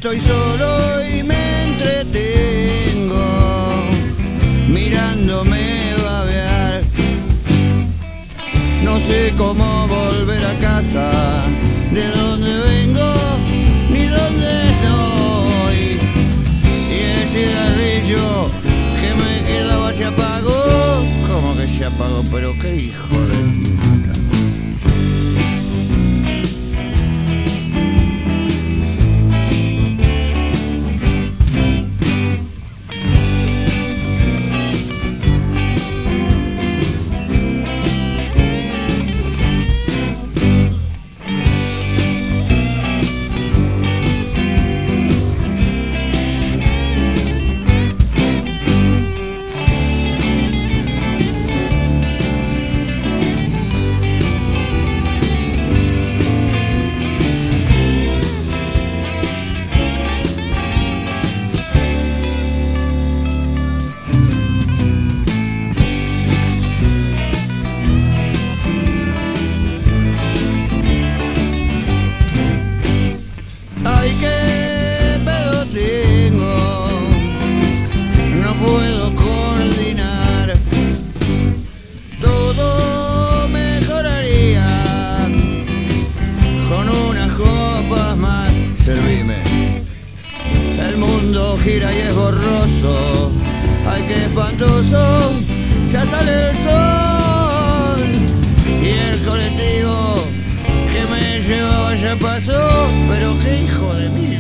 estoy solo y me entretengo mirándome babear. No sé cómo volver a casa, de dónde vengo ni dónde estoy. Y el cigarrillo que me quedaba se apagó. ¿Cómo que se apagó? Pero qué hijo de puta. Gira y es borroso, ay qué espantoso, ya sale el sol. Y el colectivo que me llevaba ya pasó, pero qué hijo de mí.